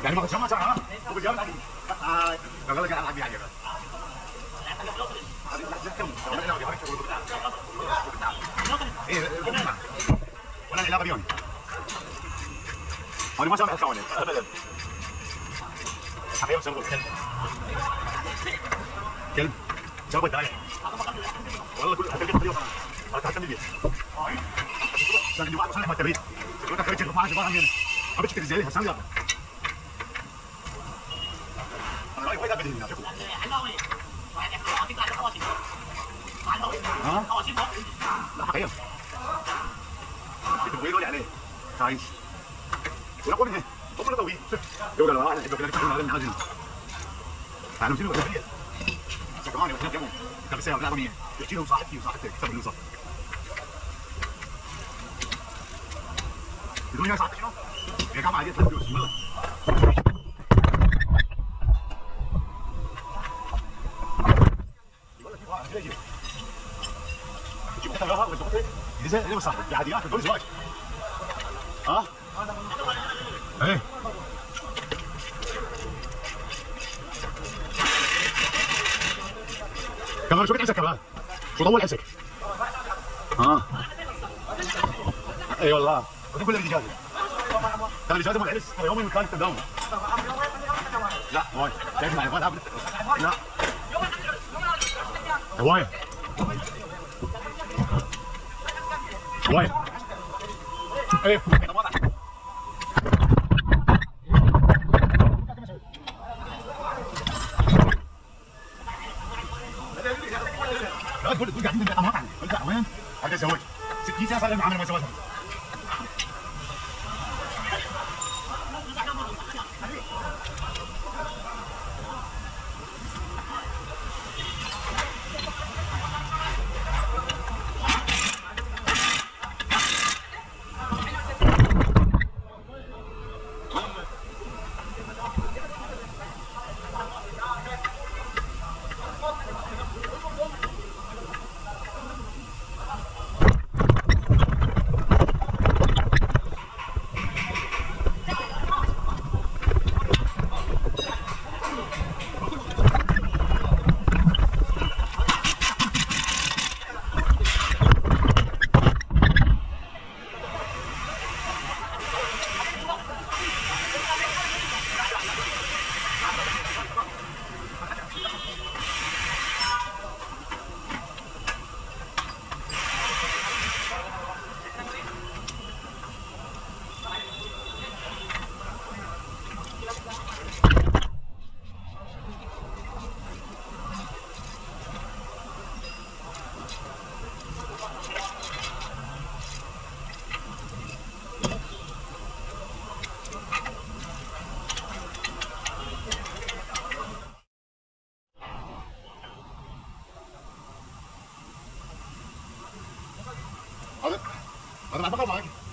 يعني ما تسمع ساعه وبجاوب عليك قال لك انا العب يعني ايه ولا علاقه بيوني انا ما سامع ثواني ابدا حقيقه سووا كلب كلب سووا داير والله كل هتلقى طريقه انا تحكم بيه لكن واحد صالح ما تبيت تقول لك ما عاد بقى هنا ما بتشكل زي لها سامع انا رايي وين ابدا هنا شوفوا ها لا حقيقه انتوا وين عليه عايش ولا قول هنا هم اللي طويل يقول له انا احب لك تكون هذا من هذه تعالوا شنو الغبيه كمان يوم يوم بس يا ابراهيم يحكي له صاحبتي وصاحبتك كتب له صح يقول يا صاحبتي شنو يا جماعه عادي تفلوس والله يقول لك واحد كده يجيب حتى ولا تبغى اذا صاحبي في عاديات بدون زواج ها ايه كمان شو بتحسك كمان شو طول حسك ها اي والله وده كله الاجازه ترى الاجازه ما العرس ترى يومين كانت تداوم لا واي شايف معي لا هوايه واي ايه لا تقول قاعدين نبيع مطعم انت وين؟ هذا زواج 60 سنه صار لنا عمل ما زواج هذا ما بقى معك